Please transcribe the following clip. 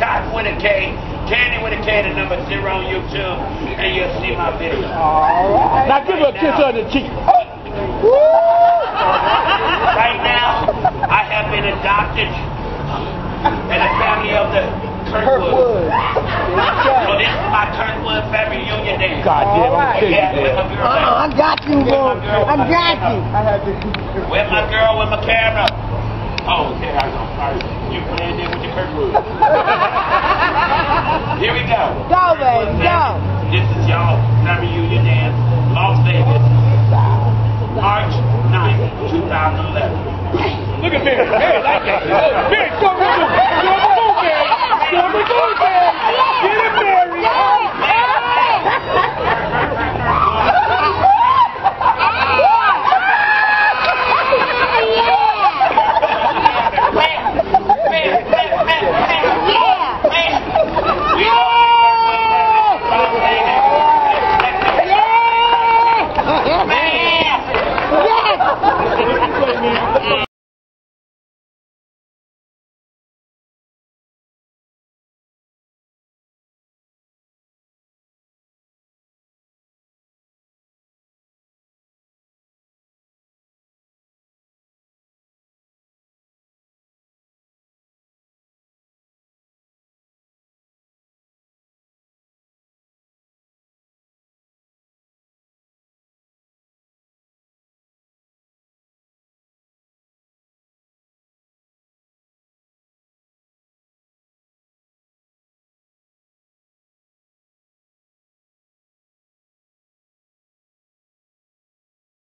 Cotton with a K, Candy with a K, the number 0 on YouTube, and you'll see my video. Alright. Now give her a kiss on the cheek. Right now, I have been adopted in the family of the Kirkwood. So this is my Kirkwood family reunion dance. God damn, I'm I got you, bro. I got you. With my girl with my camera. Oh, okay, I go. You playing there with your Kirkwood. Here we go. Go, baby, go. This is y'all family reunion dance, Las Vegas, March 9th, 2011. Look at Mary. Mary like that. Mary, go.